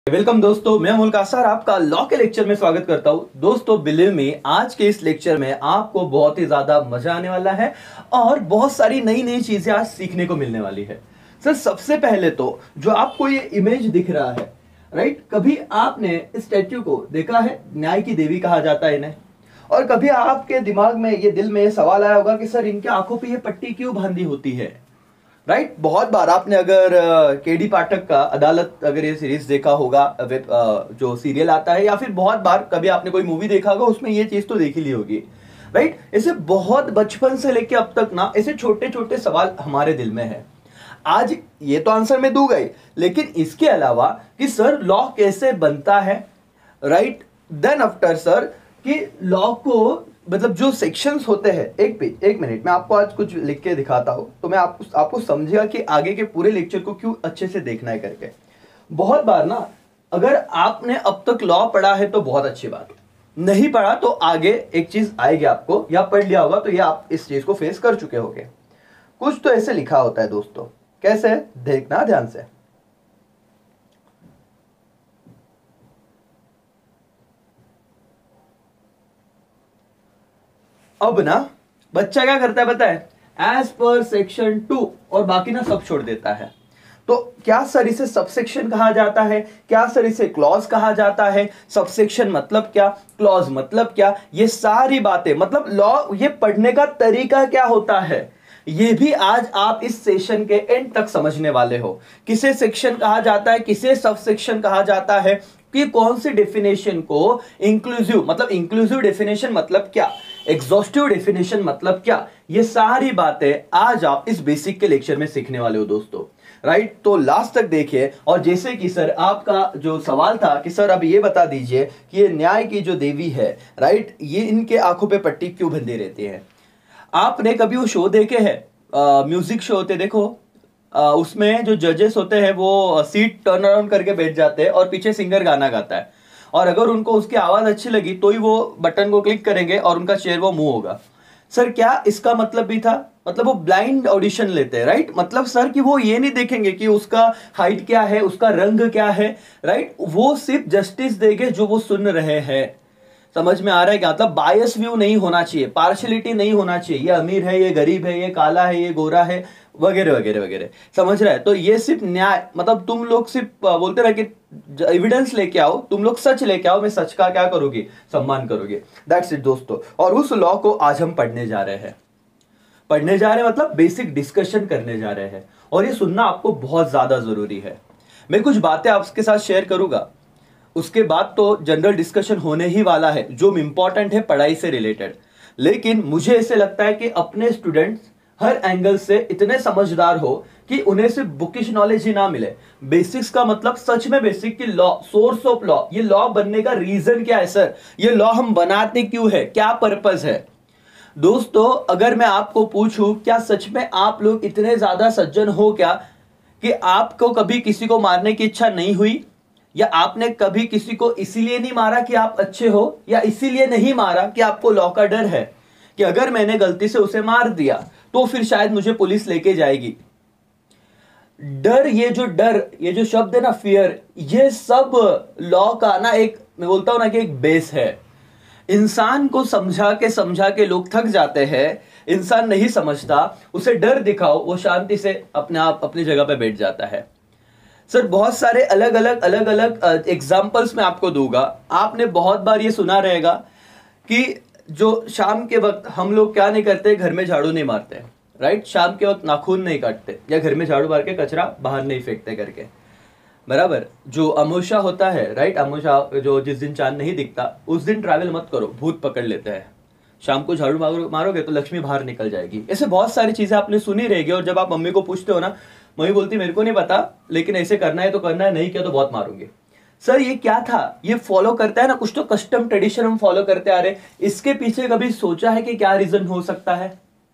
Welcome दोस्तों, मैं अमोल कासार आपका लॉ के लेक्चर में स्वागत करता हूं। दोस्तों बिलीव में आज के इस लेक्चर में आपको बहुत ही ज्यादा मजा आने वाला है और बहुत सारी नई नई चीजें आज सीखने को मिलने वाली है। सर सबसे पहले तो जो आपको ये इमेज दिख रहा है, राइट, कभी आपने इस स्टैच्यू को देखा है? न्याय की देवी कहा जाता है इन्हें। और कभी आपके दिमाग में ये दिल में ये सवाल आया होगा कि सर इनके आंखों पे ये पट्टी क्यों बांधी होती है, राइट। बहुत बार आपने अगर केडी पाठक का अदालत अगर ये सीरीज देखा होगा, जो सीरियल आता है, या फिर बहुत बार कभी आपने कोई मूवी देखा होगा, उसमें ये चीज तो देख ही ली होगी, राइट। ऐसे बहुत बचपन से लेके अब तक ना ऐसे छोटे छोटे सवाल हमारे दिल में है। आज ये तो आंसर मैं दूंगा ही, लेकिन इसके अलावा कि सर लॉ कैसे बनता है, राइट, देन आफ्टर सर कि लॉ को मतलब जो सेक्शंस होते हैं, एक मिनट मैं आपको आज कुछ लिख के दिखाता हूं तो मैं आपको समझेगा कि आगे के पूरे लेक्चर को क्यों अच्छे से देखना है करके। बहुत बार ना अगर आपने अब तक लॉ पढ़ा है तो बहुत अच्छी बात, नहीं पढ़ा तो आगे एक चीज आएगी आपको, या पढ़ लिया होगा तो ये आप इस चीज को फेस कर चुके होंगे। कुछ तो ऐसे लिखा होता है दोस्तों, कैसे देखना ध्यान से। अब ना बच्चा क्या करता है पता है, एज पर सेक्शन 2 और बाकी ना सब छोड़ देता है। तो क्या सर इसे सबसेक्शन कहा जाता है? क्या सर इसे क्लॉज कहा जाता है? सबसेक्शन मतलब क्या, क्लॉज मतलब क्या, ये सारी बातें मतलब लॉ ये पढ़ने का तरीका क्या होता है, ये भी आज आप इस सेशन के एंड तक समझने वाले हो। किसे सेक्शन कहा जाता है, किसे सबसेक्शन कहा जाता है, कि कौन सी डेफिनेशन को इंक्लूसिव डेफिनेशन मतलब क्या, एग्जॉस्टिव डेफिनेशन मतलब क्या, ये सारी बातें आज आप इस बेसिक के लेक्चर में सीखने वाले हो दोस्तों, राइट। तो लास्ट तक देखिए। और जैसे कि सर आपका जो सवाल था कि सर अब ये बता दीजिए कि ये न्याय की जो देवी है, राइट, ये इनके आंखों पे पट्टी क्यों बंधी रहती है। आपने कभी वो शो देखे हैं, म्यूजिक शो होते देखो, उसमें जो जजेस होते हैं वो सीट टर्न अराउंड करके बैठ जाते हैं और पीछे सिंगर गाना गाता है, और अगर उनको उसकी आवाज अच्छी लगी तो ही वो बटन को क्लिक करेंगे और उनका चेयर वो मूव होगा। सर क्या इसका मतलब भी था, मतलब वो ब्लाइंड ऑडिशन लेते हैं, राइट। मतलब सर कि वो ये नहीं देखेंगे कि उसका हाइट क्या है, उसका रंग क्या है, राइट, वो सिर्फ जस्टिस देंगे जो वो सुन रहे हैं। समझ में आ रहा है क्या, मतलब बायस व्यू नहीं होना चाहिए, पार्शलिटी नहीं होना चाहिए, ये अमीर है, ये गरीब है, ये काला है, ये गोरा है, वगैरह वगैरह वगैरह, समझ रहा है। तो ये सिर्फ न्याय, मतलब तुम लोग सिर्फ बोलते रहे कि एविडेंस लेके आओ, तुम लोग सच लेके आओ, मैं सच का क्या करोगे, सम्मान करोगे, दैट्स इट दोस्तों। और उस लॉ को आज हम पढ़ने जा रहे हैं मतलब बेसिक डिस्कशन करने जा रहे हैं, और ये सुनना आपको बहुत ज्यादा जरूरी है। मैं कुछ बातें आपके साथ शेयर करूंगा, उसके बाद तो जनरल डिस्कशन होने ही वाला है जो इंपॉर्टेंट है पढ़ाई से रिलेटेड। लेकिन मुझे ऐसे लगता है कि अपने स्टूडेंट्स हर एंगल से इतने समझदार हो कि उन्हें सिर्फ बुकिश नॉलेज ही ना मिले, बेसिक्स का मतलब सच में बेसिक की लॉ, सोर्स ऑफ लॉ, ये लॉ बनने का रीजन क्या है सर, ये लॉ हम बनाते क्यों है, क्या पर्पस है। दोस्तों अगर मैं आपको पूछूं क्या सच में आप लोग इतने ज्यादा सज्जन हो क्या कि आपको कभी किसी को मारने की इच्छा नहीं हुई, या आपने कभी किसी को इसीलिए नहीं मारा कि आप अच्छे हो, या इसीलिए नहीं मारा कि आपको लॉ का डर है कि अगर मैंने गलती से उसे मार दिया तो फिर शायद मुझे पुलिस लेके जाएगी। डर, ये जो शब्द है ना, फियर, ये सब लॉ का ना एक, मैं बोलता हूं ना कि एक बेस है। इंसान को समझा के लोग थक जाते हैं, इंसान नहीं समझता, उसे डर दिखाओ, वो शांति से अपने आप अपनी जगह पे बैठ जाता है। सर बहुत सारे अलग अलग एग्जाम्पल्स मैं आपको दूंगा। आपने बहुत बार ये सुना रहेगा कि जो शाम के वक्त हम लोग क्या नहीं करते, घर में झाड़ू नहीं मारते, राइट, शाम के वक्त नाखून नहीं काटते, या घर में झाड़ू मार के कचरा बाहर नहीं फेंकते करके, बराबर। जो अमावस्या होता है, राइट, अमावस्या जो जिस दिन चांद नहीं दिखता उस दिन ट्रैवल मत करो, भूत पकड़ लेते हैं। शाम को झाड़ू मारोगे तो लक्ष्मी बाहर निकल जाएगी। ऐसे बहुत सारी चीजें आपने सुनी रहेगी, और जब आप मम्मी को पूछते हो ना, मम्मी बोलती मेरे को नहीं पता, लेकिन ऐसे करना है तो करना है, नहीं किया तो बहुत मारूंगी। सर ये क्या था, ये फॉलो करता है ना, कुछ तो कस्टम ट्रेडिशन हम फॉलो करते आ रहे, इसके पीछे कभी सोचा है कि क्या रीजन हो सकता है।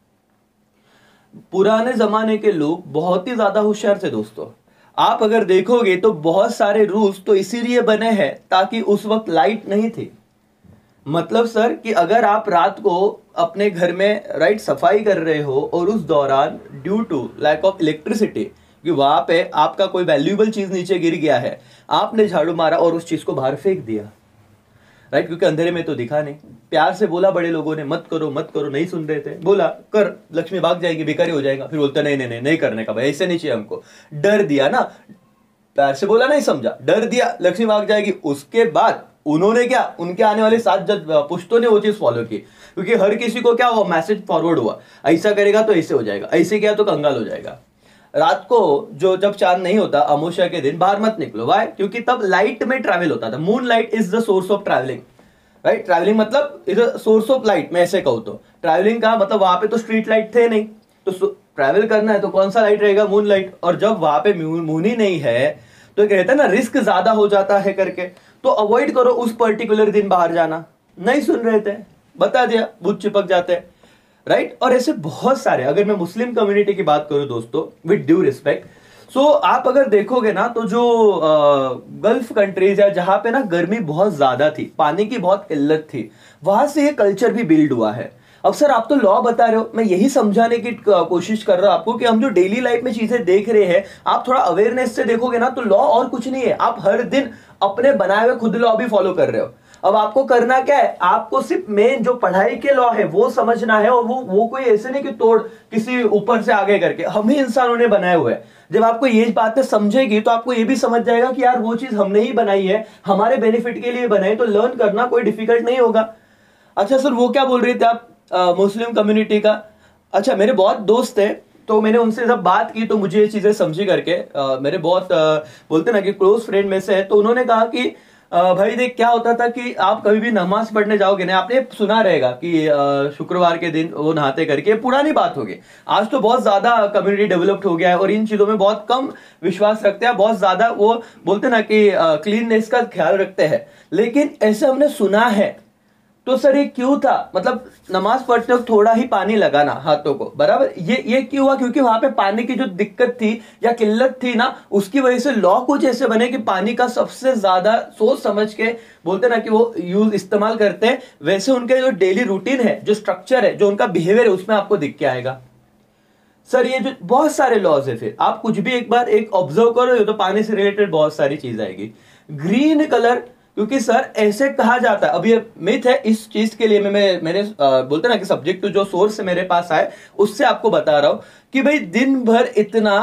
पुराने जमाने के लोग बहुत ही ज्यादा होशियार थे दोस्तों। आप अगर देखोगे तो बहुत सारे रूल्स तो इसीलिए बने हैं ताकि उस वक्त लाइट नहीं थी। मतलब सर कि अगर आप रात को अपने घर में, राइट, सफाई कर रहे हो और उस दौरान due to lack of electricity कि वहां पे आपका कोई वैल्यूएबल चीज नीचे गिर गया है, आपने झाड़ू मारा और उस चीज को बाहर फेंक दिया, राइट, क्योंकि अंधेरे में तो दिखा नहीं। प्यार से बोला बड़े लोगों ने, मत करो मत करो, नहीं सुन रहे थे, बोला कर, लक्ष्मी भाग जाएगी, भिखारी हो जाएगा, फिर बोलता नहीं नहीं नहीं नहीं करने का भाई, ऐसे नहीं चाहिए हमको, डर दिया ना, प्यार से बोला नहीं समझा, डर दिया, लक्ष्मी भाग जाएगी। उसके बाद उन्होंने क्या, उनके आने वाले 7 पुश्तों ने वो चीज फॉलो की, क्योंकि हर किसी को क्या हुआ, मैसेज फॉरवर्ड हुआ, ऐसा करेगा तो ऐसे हो जाएगा, ऐसे किया तो कंगाल हो जाएगा। रात को जब चांद नहीं होता, अमावस्या के दिन बाहर मत निकलो, वाई, क्योंकि तब लाइट में ट्रैवल होता था। Moon light is the source of travelling, right, travelling मतलब is a source of light, मैं ऐसे कहूं तो। ट्रैवलिंग का मतलब वहां पे तो स्ट्रीट लाइट थे नहीं, तो ट्रैवल करना है तो कौन सा लाइट रहेगा, मून लाइट। और जब वहां पे मून ही नहीं है तो कहते हैं ना रिस्क ज्यादा हो जाता है करके, तो अवॉइड करो उस पर्टिकुलर दिन बाहर जाना। नहीं सुन रहे थे, बता दिया, भूत चिपक जाते हैं, राइट। और ऐसे बहुत सारे, अगर मैं मुस्लिम कम्युनिटी की बात करूं दोस्तों, विद ड्यू रिस्पेक्ट, सो आप अगर देखोगे ना तो जो गल्फ कंट्रीज है जहां पे ना गर्मी बहुत ज्यादा थी, पानी की बहुत किल्लत थी, वहां से ये कल्चर भी बिल्ड हुआ है। अब सर आप तो लॉ बता रहे हो, मैं यही समझाने की कोशिश कर रहा हूं आपको कि हम जो डेली लाइफ में चीजें देख रहे हैं, आप थोड़ा अवेयरनेस से देखोगे ना तो लॉ और कुछ नहीं है, आप हर दिन अपने बनाए हुए खुद लॉ भी फॉलो कर रहे हो। अब आपको करना क्या है, आपको सिर्फ मेन जो पढ़ाई के लॉ है वो समझना है, और वो कोई ऐसे नहीं कि तोड़ किसी ऊपर से आगे करके, हम ही इंसानों ने बनाए हुए हैं। जब आपको ये बातें समझेगी तो आपको ये भी समझ जाएगा कि यार वो चीज हमने ही बनाई है, हमारे बेनिफिट के लिए बनाई, तो लर्न करना कोई डिफिकल्ट नहीं होगा। अच्छा सर वो क्या बोल रहे थे आप मुस्लिम कम्युनिटी का? अच्छा, मेरे बहुत दोस्त है तो मैंने उनसे जब बात की तो मुझे ये चीजें समझी करके, मेरे बहुत बोलते ना कि क्लोज फ्रेंड में से है, तो उन्होंने कहा कि भाई देख क्या होता था कि आप कभी भी नमाज पढ़ने जाओगे ना, आपने सुना रहेगा कि शुक्रवार के दिन वो नहाते करके, पुरानी बात होगी, आज तो बहुत ज्यादा कम्युनिटी डेवलप्ड हो गया है और इन चीजों में बहुत कम विश्वास रखते हैं, बहुत ज्यादा वो बोलते ना कि क्लीननेस का ख्याल रखते हैं, लेकिन ऐसे हमने सुना है। तो सर ये क्यों था, मतलब नमाज पढ़ते वक्त थोड़ा ही पानी लगाना हाथों को, बराबर, ये क्यों हुआ? क्योंकि वहां पे पानी की जो दिक्कत थी या किल्लत थी ना, उसकी वजह से लॉ कुछ ऐसे बने कि पानी का सबसे ज्यादा सोच समझ के बोलते ना कि वो यूज इस्तेमाल करते हैं, वैसे उनके जो डेली रूटीन है, जो स्ट्रक्चर है, जो उनका बिहेवियर है, उसमें आपको दिख के आएगा। सर ये जो बहुत सारे लॉज है, फिर आप कुछ भी एक बार एक ऑब्जर्व करो, ये तो पानी से रिलेटेड बहुत सारी चीज आएगी। ग्रीन कलर, क्योंकि सर ऐसे कहा जाता है, अब ये मिथ है, इस चीज के लिए मैंने बोलते ना कि सब्जेक्ट जो सोर्स से मेरे पास आए उससे आपको बता रहा हूं कि भाई दिन भर इतना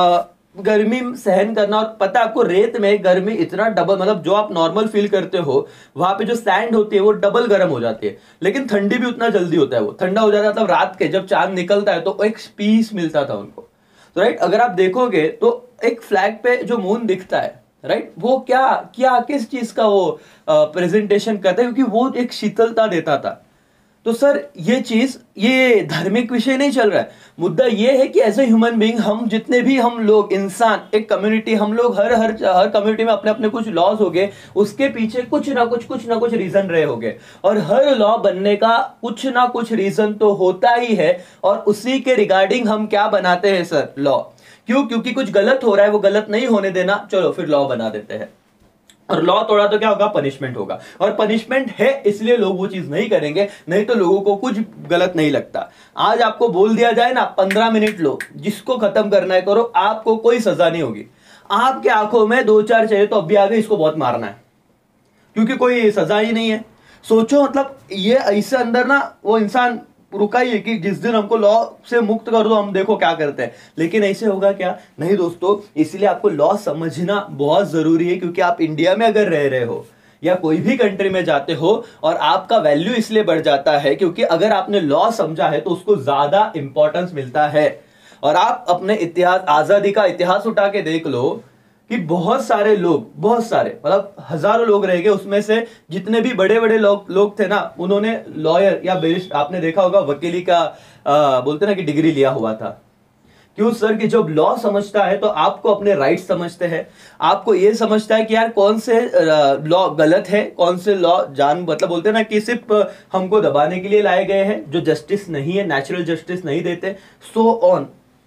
गर्मी सहन करना, और पता है आपको रेत में गर्मी इतना डबल, मतलब जो आप नॉर्मल फील करते हो वहां पे जो सैंड होती है वो डबल गर्म हो जाती है, लेकिन ठंडी भी उतना जल्दी होता है, वो ठंडा हो जाता है, मतलब रात के जब चांद निकलता है तो एक पीस मिलता था उनको। तो राइट, अगर आप देखोगे तो एक फ्लैग पे जो मून दिखता है, राइट, वो क्या क्या किस चीज का वो प्रेजेंटेशन करता है, क्योंकि वो एक शीतलता देता था। तो सर ये चीज, ये धार्मिक विषय नहीं चल रहा है, मुद्दा ये है कि एज ए ह्यूमन बीइंग, हम जितने भी हम लोग इंसान, एक कम्युनिटी, हम लोग हर कम्युनिटी में अपने अपने कुछ लॉज हो गए, उसके पीछे कुछ ना कुछ रीजन रहे होंगे, और हर लॉ बनने का कुछ ना कुछ रीजन तो होता ही है, और उसी के रिगार्डिंग हम क्या बनाते हैं सर, लॉ। क्यों? क्योंकि कुछ गलत हो रहा है, वो गलत नहीं होने देना, चलो फिर लॉ बना देते हैं, और लॉ तोड़ा तो क्या होगा, पनिशमेंट होगा, और पनिशमेंट है इसलिए लोग वो चीज नहीं करेंगे, नहीं तो लोगों को कुछ गलत नहीं लगता। आज आपको बोल दिया जाए ना 15 मिनट लो, जिसको खत्म करना है करो, आपको कोई सजा नहीं होगी। आपके आंखों में 2-4 चाहिए तो अभी आगे इसको बहुत मारना है, क्योंकि कोई सजा ही नहीं है। सोचो, मतलब ये ऐसे अंदर ना वो इंसान रुका ही है कि जिस दिन हमको लॉ से मुक्त कर दो, हम देखो क्या करते हैं, लेकिन ऐसे होगा क्या? नहीं दोस्तों, इसलिए आपको लॉ समझना बहुत जरूरी है, क्योंकि आप इंडिया में अगर रह रहे हो या कोई भी कंट्री में जाते हो, और आपका वैल्यू इसलिए बढ़ जाता है क्योंकि अगर आपने लॉ समझा है तो उसको ज्यादा इंपॉर्टेंस मिलता है। और आप अपने इतिहास, आजादी का इतिहास उठा के देख लो कि बहुत सारे लोग, बहुत सारे मतलब हजारों लोग रह गए, उसमें से जितने भी बड़े बड़े लोग थे ना, उन्होंने लॉयर या बेरिस्ट, आपने देखा होगा वकीली का बोलते ना कि डिग्री लिया हुआ था। क्यों सर? कि जब लॉ समझता है तो आपको अपने राइट्स समझते हैं, आपको ये समझता है कि यार कौन से लॉ गलत है, कौन से लॉ मतलब बोलते ना कि सिर्फ हमको दबाने के लिए लाए गए हैं, जो जस्टिस नहीं है, नेचुरल जस्टिस नहीं देते, सो ऑन।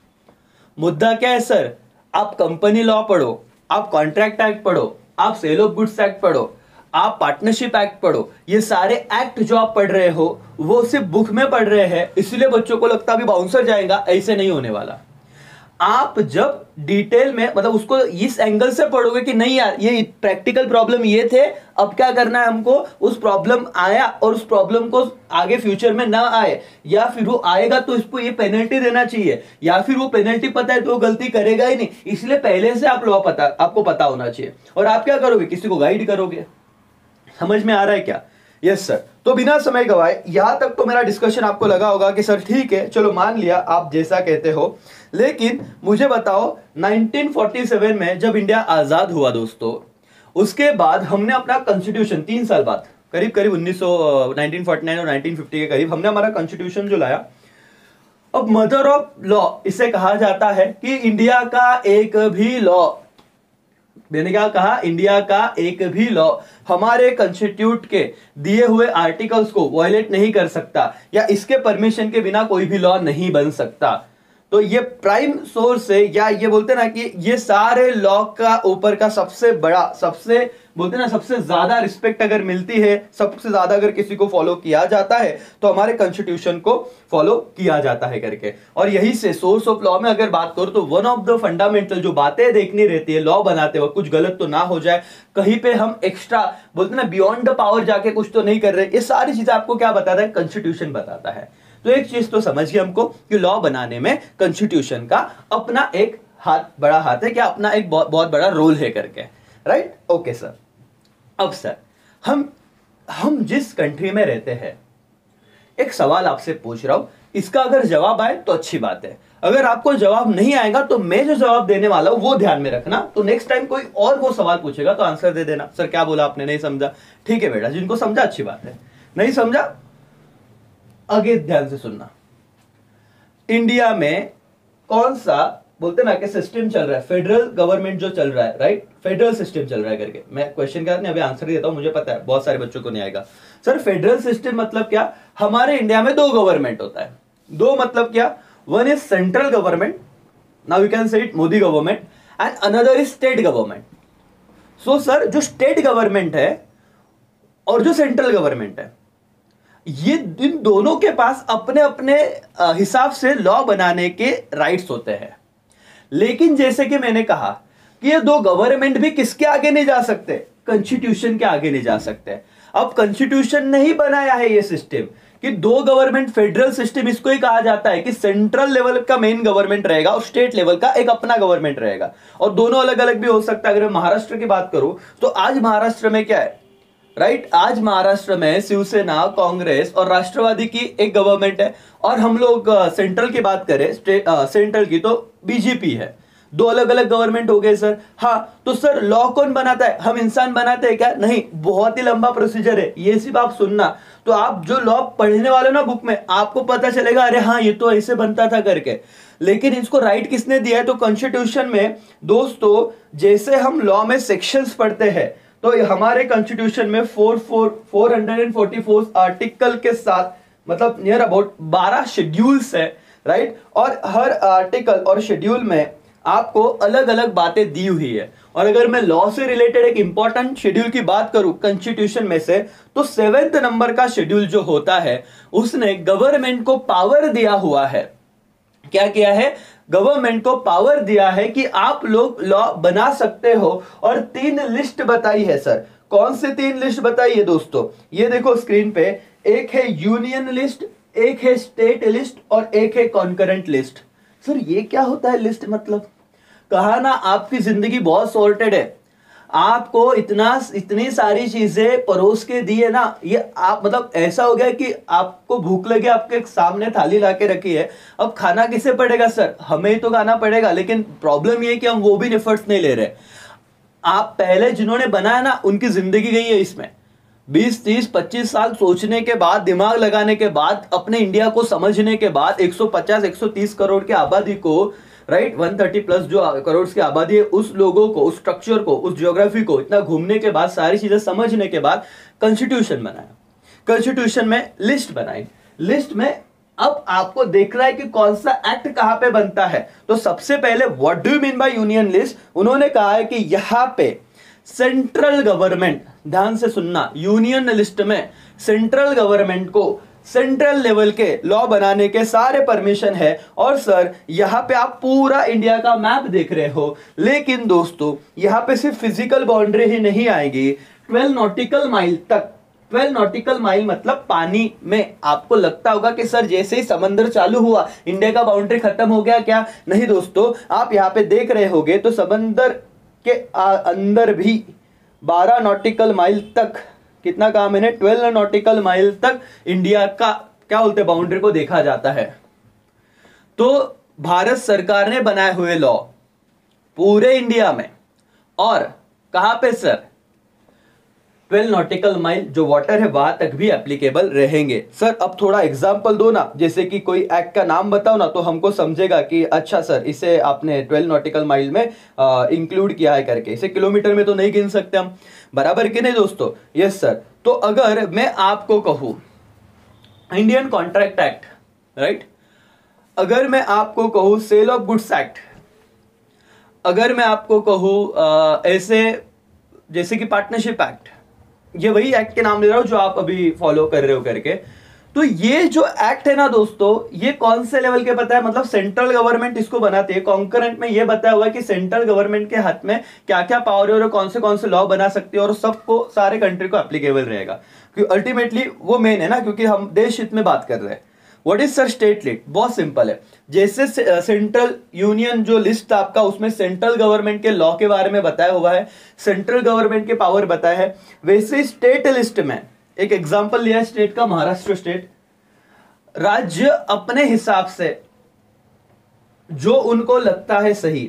मुद्दा क्या है सर? आप कंपनी लॉ पढ़ो, आप कॉन्ट्रैक्ट एक्ट पढ़ो, आप सेल ऑफ गुड्स एक्ट पढ़ो, आप पार्टनरशिप एक्ट पढ़ो, ये सारे एक्ट जो आप पढ़ रहे हो वो सिर्फ बुक में पढ़ रहे हैं, इसलिए बच्चों को लगता है अभी बाउंसर जाएगा, ऐसे नहीं होने वाला। आप जब डिटेल में मतलब उसको इस एंगल से पढ़ोगे कि नहीं यार ये प्रैक्टिकल प्रॉब्लम ये थे, अब क्या करना है हमको, उस प्रॉब्लम आया और उस प्रॉब्लम को आगे फ्यूचर में ना आए, या फिर वो आएगा तो इसको ये पेनल्टी देना चाहिए, या फिर वो पेनल्टी पता है तो वो गलती करेगा ही नहीं, इसलिए पहले से आप आपको पता होना चाहिए। और आप क्या करोगे, किसी को गाइड करोगे। समझ में आ रहा है क्या? Yes sir. तो बिना समय गवाए यहां तक तो मेरा डिस्कशन आपको लगा होगा कि सर ठीक है, चलो मान लिया आप जैसा कहते हो, लेकिन मुझे बताओ 1947 में जब इंडिया आजाद हुआ दोस्तों, उसके बाद हमने अपना कॉन्स्टिट्यूशन 3 साल बाद करीब करीब 1949 और 1950 के करीब हमने हमारा कॉन्स्टिट्यूशन जो लाया। अब मदर ऑफ लॉ इसे कहा जाता है कि इंडिया का एक भी लॉ, मैंने क्या कहा, इंडिया का एक भी लॉ हमारे कॉन्स्टिट्यूट के दिए हुए आर्टिकल्स को वायलेट नहीं कर सकता, या इसके परमिशन के बिना कोई भी लॉ नहीं बन सकता। तो ये प्राइम सोर्स है, या ये बोलते ना कि ये सारे लॉ का ऊपर का सबसे बड़ा, सबसे बोलते ना सबसे ज्यादा रिस्पेक्ट अगर मिलती है, सबसे ज्यादा अगर किसी को फॉलो किया जाता है तो हमारे कॉन्स्टिट्यूशन को फॉलो किया जाता है करके। और यही से सोर्स ऑफ लॉ में अगर बात करो तो वन ऑफ द फंडामेंटल जो बातें देखनी रहती है लॉ बनाते वक्त, कुछ गलत तो ना हो जाए, कहीं पे हम एक्स्ट्रा बोलते ना बियॉन्ड द पावर जाके कुछ तो नहीं कर रहे, ये सारी चीजें आपको क्या बताता है, कॉन्स्टिट्यूशन बताता है। तो एक चीज तो समझिए हमको कि लॉ बनाने में कॉन्स्टिट्यूशन का अपना एक हाथ, बड़ा हाथ है, क्या अपना एक बहुत बड़ा रोल है करके, राइट? Okay sir. अब सर हम जिस कंट्री में रहते हैं, एक सवाल आपसे पूछ रहा हूं, इसका अगर जवाब आए तो अच्छी बात है, अगर आपको जवाब नहीं आएगा तो मैं जो जवाब देने वाला हूं वो ध्यान में रखना। तो नेक्स्ट टाइम कोई और वो सवाल पूछेगा तो आंसर दे देना, सर क्या बोला आपने, नहीं समझा, ठीक है बेटा, जिनको समझा अच्छी बात है, नहीं समझा आगे ध्यान से सुनना। इंडिया में कौन सा बोलते ना कि सिस्टम चल रहा है, फेडरल गवर्नमेंट जो चल रहा है, राइट, फेडरल सिस्टम चल रहा है करके। मैं क्वेश्चन का नहीं अभी आंसर देता हूं, मुझे पता है बहुत सारे बच्चों को नहीं आएगा। सर फेडरल सिस्टम मतलब क्या, हमारे इंडिया में 2 गवर्नमेंट होता है। 2 मतलब क्या, one is central government, now you can say it Modi government, and another is state government. So sir जो स्टेट गवर्नमेंट है और जो सेंट्रल गवर्नमेंट है, ये इन दोनों के पास अपने अपने हिसाब से लॉ बनाने के राइट्स होते हैं। लेकिन जैसे कि मैंने कहा कि ये 2 गवर्नमेंट भी किसके आगे नहीं जा सकते, कॉन्स्टिट्यूशन के आगे नहीं जा सकते। अब कॉन्स्टिट्यूशन ने ही बनाया है ये सिस्टम कि 2 गवर्नमेंट, फेडरल सिस्टम इसको ही कहा जाता है कि सेंट्रल लेवल का मेन गवर्नमेंट रहेगा और स्टेट लेवल का एक अपना गवर्नमेंट रहेगा, और दोनों अलग अलग भी हो सकता है। अगर मैं महाराष्ट्र की बात करूं तो आज महाराष्ट्र में क्या है, राइट, आज महाराष्ट्र में शिवसेना, कांग्रेस और राष्ट्रवादी की एक गवर्नमेंट है, और हम लोग सेंट्रल की बात करें, सेंट्रल की, तो बीजेपी है। 2 अलग अलग गवर्नमेंट हो गए सर। हाँ, तो सर लॉ कौन बनाता है, हम इंसान बनाते हैं क्या? नहीं, बहुत ही लंबा प्रोसीजर है, ये सिर्फ आप सुनना। तो आप जो लॉ पढ़ने वाले ना बुक में, आपको पता चलेगा अरे हाँ ये तो ऐसे बनता था करके, लेकिन इसको राइट किसने दिया है? तो कॉन्स्टिट्यूशन में दोस्तों, जैसे हम लॉ में सेक्शंस पढ़ते हैं, तो हमारे कॉन्स्टिट्यूशन में 444 आर्टिकल के साथ, मतलब नियर अबाउट 12 शेड्यूल्स है, राइट, और हर आर्टिकल और शेड्यूल में आपको अलग अलग बातें दी हुई है। और अगर मैं लॉ से रिलेटेड एक इंपॉर्टेंट शेड्यूल की बात करूं कॉन्स्टिट्यूशन में से, तो 7th नंबर का शेड्यूल जो होता है, उसने गवर्नमेंट को पावर दिया हुआ है। क्या किया है? गवर्नमेंट को पावर दिया है कि आप लोग लॉ बना सकते हो, और 3 लिस्ट बताई है सर। कौन से 3 लिस्ट बताई है दोस्तों? ये देखो स्क्रीन पे, एक है यूनियन लिस्ट, एक है स्टेट लिस्ट, और एक है कॉन्करेंट लिस्ट। सर ये क्या होता है लिस्ट? मतलब कहा ना आपकी जिंदगी बहुत सॉर्टेड है, आपको इतनी सारी चीजें परोस के दी है ना, ये आप मतलब ऐसा हो गया कि आपको भूख लगे, आपके सामने थाली लाके रखी है, अब खाना किसे पड़ेगा? सर हमें ही तो खाना पड़ेगा। लेकिन प्रॉब्लम ये है कि हम वो भी एफर्ट्स नहीं ले रहे। आप पहले जिन्होंने बनाया ना, उनकी जिंदगी गई है इसमें, 20, 30, 25 साल सोचने के बाद, दिमाग लगाने के बाद, अपने इंडिया को समझने के बाद, 150, 130 करोड़ की आबादी को, राइट, 130 प्लस जो करोड़ की आबादी है, उस लोगों को, उस स्ट्रक्चर को, उस ज्योग्राफी को इतना घूमने के बाद, सारी चीजें समझने के बाद कॉन्स्टिट्यूशन बनाया। कॉन्स्टिट्यूशन में लिस्ट बनाई। लिस्ट में अब आपको देख रहा है कि कौन सा एक्ट कहां पे बनता है। तो सबसे पहले what do you mean by union list, उन्होंने कहा है कि यहां पे सेंट्रल गवर्नमेंट, ध्यान से सुनना, यूनियन लिस्ट में सेंट्रल गवर्नमेंट को सेंट्रल लेवल के लॉ बनाने के सारे परमिशन है। और सर यहां पे आप पूरा इंडिया का मैप देख रहे हो, लेकिन दोस्तों यहां पे सिर्फ फिजिकल बाउंड्री ही नहीं आएगी, 12 नॉटिकल माइल तक। 12 नॉटिकल माइल मतलब पानी में। आपको लगता होगा कि सर जैसे ही समंदर चालू हुआ इंडिया का बाउंड्री खत्म हो गया क्या? नहीं दोस्तों, आप यहाँ पे देख रहे होगे तो समंदर के अंदर भी 12 नॉटिकल माइल तक, कितना कहा मैंने, 12 नॉटिकल माइल तक इंडिया का क्या बोलते हैं बाउंड्री को देखा जाता है। तो भारत सरकार ने बनाए हुए लॉ पूरे इंडिया में, और कहां पे सर, 12 नॉटिकल माइल जो वाटर है वहां तक भी एप्लीकेबल रहेंगे। सर अब थोड़ा एग्जांपल दो ना, जैसे कि कोई एक्ट का नाम बताओ ना, तो हमको समझेगा कि अच्छा सर इसे आपने 12 नॉटिकल माइल में इंक्लूड किया है करके। इसे किलोमीटर में तो नहीं गिन सकते हम, बराबर कि नहीं दोस्तों? Yes sir. तो अगर मैं आपको कहूं इंडियन कॉन्ट्रैक्ट एक्ट, राइट, अगर मैं आपको कहूं सेल ऑफ गुड्स एक्ट, अगर मैं आपको कहूं ऐसे जैसे कि पार्टनरशिप एक्ट, ये वही एक्ट के नाम ले रहा हूं जो आप अभी फॉलो कर रहे हो करके, तो ये जो एक्ट है ना दोस्तों, ये कौन से लेवल के पता है? मतलब सेंट्रल गवर्नमेंट इसको बनाती है। कॉन्करेंट में ये बताया हुआ है कि सेंट्रल गवर्नमेंट के हाथ में क्या क्या पावर है और कौन से लॉ बना सकती है, और सबको सारे कंट्री को एप्लीकेबल रहेगा, क्योंकि अल्टीमेटली वो मेन है ना, क्योंकि हम देश हित में बात कर रहे हैं। What is sir state list? बहुत सिंपल है। जैसे सेंट्रल यूनियन जो लिस्ट था आपका, उसमें सेंट्रल गवर्नमेंट के लॉ के बारे में बताया हुआ है, सेंट्रल गवर्नमेंट के पावर बताया है, वैसे स्टेट लिस्ट में एक एग्जांपल लिया है स्टेट का, महाराष्ट्र स्टेट। राज्य अपने हिसाब से जो उनको लगता है सही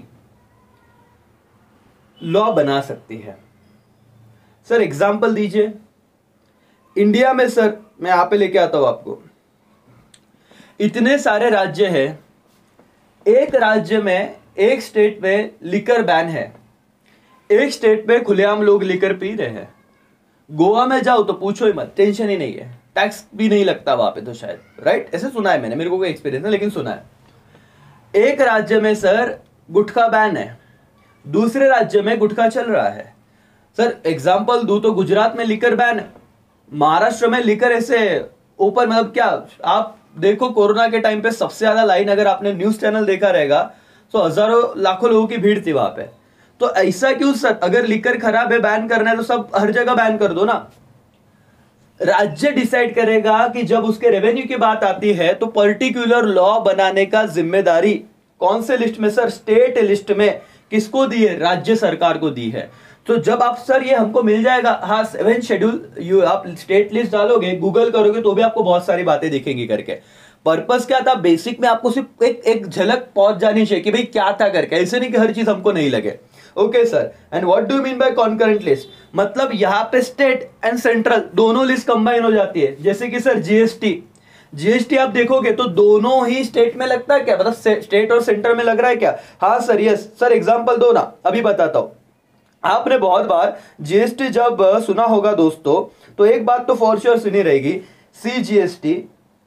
लॉ बना सकती है। सर एग्जांपल दीजिए। इंडिया में सर मैं यहां पे लेके आता हूं आपको, इतने सारे राज्य हैं, एक राज्य में, एक स्टेट में लिकर बैन है, एक स्टेट में खुलेआम लोग लिकर पी रहे हैं। गोवा में जाओ तो पूछो ही मत, टेंशन ही नहीं है, टैक्स भी नहीं लगता वहां पे तो शायद, राइट? ऐसे सुना है मैंने, मेरे को कोई एक्सपीरियंस नहीं लेकिन सुना है। एक राज्य में सर गुटखा बैन है, दूसरे राज्य में गुटखा चल रहा है। सर एग्जांपल दूं तो गुजरात में लिकर बैन है, महाराष्ट्र में लिकर ऐसे ऊपर, मतलब क्या आप देखो कोरोना के टाइम पे सबसे ज्यादा लाइन, अगर आपने न्यूज चैनल देखा रहेगा तो हजारों लाखों लोगों की भीड़ थी वहां पे। तो ऐसा क्यों सर? अगर लिकर खराब है, बैन करना है तो सब हर जगह बैन कर दो ना। राज्य डिसाइड करेगा कि जब उसके रेवेन्यू की बात आती है तो पर्टिकुलर लॉ बनाने का जिम्मेदारी कौन से लिस्ट में सर? स्टेट लिस्ट में। किसको दी है? राज्य सरकार को दी है। तो जब आप सर ये हमको मिल जाएगा, हाँ 7 शेड्यूल, आप स्टेट लिस्ट डालोगे, गूगल करोगे तो भी आपको बहुत सारी बातें दिखेंगी करके। पर्पस क्या था? बेसिक में आपको सिर्फ एक झलक पहुंच जानी चाहिए कि भाई क्या था करके, ऐसे नहीं कि हर चीज हमको नहीं लगे। Okay sir, and what do mean by concurrent list? मतलब यहां पे स्टेट एंड सेंट्रल दोनों लिस्ट कंबाइन हो जाती है। जैसे कि सर जीएसटी आप देखोगे तो दोनों ही स्टेट में लगता है क्या? मतलब स्टेट और सेंटर में लग रहा है क्या? हाँ सर, यस सर। एग्जांपल दो ना, अभी बताता हूं। आपने बहुत बार जीएसटी जब सुना होगा दोस्तों, तो एक बात तो फॉर श्योर सुनी रहेगी, सीजीएसटी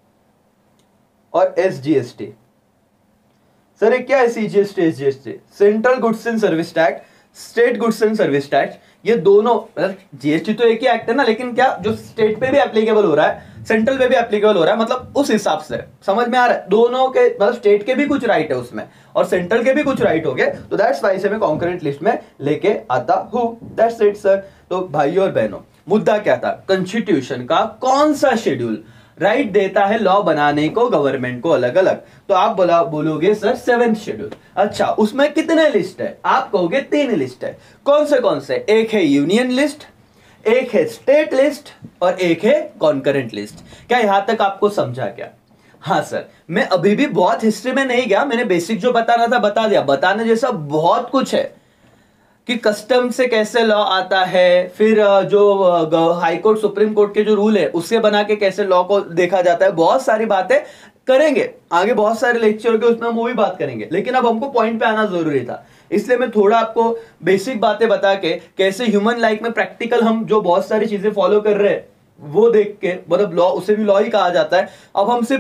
और एसजीएसटी। सर ये क्या है CGST SGST? Central goods and service tax, state goods and service tax. ये दोनों, जीएसटी तो एक ही एक्ट है ना, लेकिन क्या जो स्टेट पे भी एप्लीकेबल हो रहा है, सेंट्रल पे भी एप्लीकेबल हो रहा है, मतलब उस हिसाब से समझ में आ रहा है। दोनों के मतलब स्टेट के भी कुछ राइट है उसमें और सेंट्रल के भी कुछ राइट हो गए, तो दैट्स वाई से मैं कॉन्करेंट लिस्ट में लेके आता हूं। That's it sir. तो भाइयों और बहनों, मुद्दा क्या था? कॉन्स्टिट्यूशन का कौन सा शेड्यूल राइट देता है लॉ बनाने को गवर्नमेंट को अलग अलग? तो आप बोलोगे सर 7th शेड्यूल। अच्छा, उसमें कितने लिस्ट है? आप कहोगे 3 लिस्ट है। कौन से? एक है यूनियन लिस्ट, एक है स्टेट लिस्ट और एक है कॉन्करेंट लिस्ट। क्या यहां तक आपको समझा क्या? हाँ सर, मैं अभी भी बहुत हिस्ट्री में नहीं गया, मैंने बेसिक जो बताना था बता दिया। बताने जैसा बहुत कुछ है कि कस्टम से कैसे लॉ आता है, फिर जो हाई कोर्ट सुप्रीम कोर्ट के जो रूल है उससे बना के कैसे लॉ को देखा जाता है। बहुत सारी बातें करेंगे आगे, बहुत सारे लेक्चर के उसमें हम वो भी बात करेंगे, लेकिन अब हमको पॉइंट पे आना जरूरी था, इसलिए मैं थोड़ा आपको बेसिक बातें बता के कैसे ह्यूमन लाइफ में प्रैक्टिकल हम जो बहुत सारी चीजें फॉलो कर रहे हैं वो देख के, मतलब लॉ, उसे भी लॉ ही कहा जाता है। अब हम सिर्फ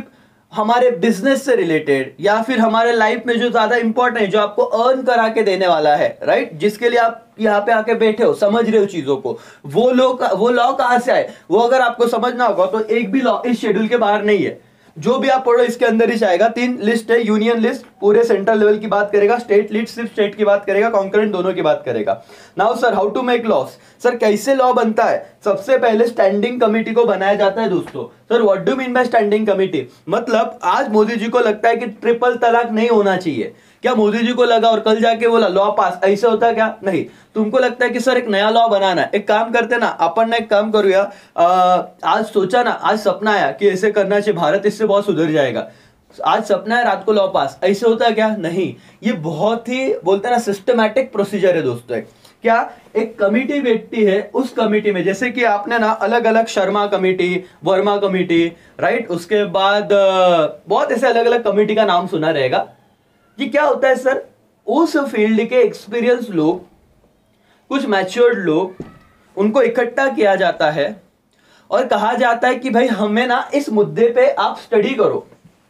हमारे बिजनेस से रिलेटेड या फिर हमारे लाइफ में जो ज्यादा इंपॉर्टेंट है, जो आपको अर्न करा के देने वाला है, राइट, जिसके लिए आप यहाँ पे आके बैठे हो, समझ रहे हो चीजों को, वो लॉ कहां से आए, वो अगर आपको समझना होगा तो एक भी लॉ इस शेड्यूल के बाहर नहीं है। जो भी आप पढ़ो इसके अंदर ही आएगा। 3 लिस्ट है, यूनियन लिस्ट पूरे सेंट्रल लेवल की बात करेगा, स्टेट लिस्ट सिर्फ स्टेट की बात करेगा, कॉन्करेंट दोनों की बात करेगा। Now sir, how to make laws, sir कैसे लॉ बनता है? सबसे पहले स्टैंडिंग कमेटी को बनाया जाता है दोस्तों। Sir what do mean by standing committee? मतलब आज मोदी जी को लगता है कि ट्रिपल तलाक नहीं होना चाहिए, क्या मोदी जी को लगा और कल जाके बोला लॉ पास, ऐसे होता क्या? नहीं। तुमको लगता है कि सर एक नया लॉ बनाना है, एक काम करते ना, अपन ने एक काम करूया, आज सोचा ना, आज सपना आया कि ऐसे करना चाहिए, भारत इससे बहुत सुधर जाएगा, आज सपना है, रात को लॉ पास, ऐसे होता क्या? नहीं। ये बहुत ही बोलते हैं ना सिस्टमैटिक प्रोसीजर है दोस्तों। क्या एक कमिटी बैठती है, उस कमिटी में जैसे कि आपने ना अलग अलग Sharma committee, Verma committee, right, उसके बाद बहुत ऐसे अलग अलग कमेटी का नाम सुना रहेगा। ये क्या होता है सर? उस फील्ड के एक्सपीरियंस लोग, कुछ मैच्योर्ड लोग, उनको इकट्ठा किया जाता है और कहा जाता है कि भाई हमें ना इस मुद्दे पे आप स्टडी करो,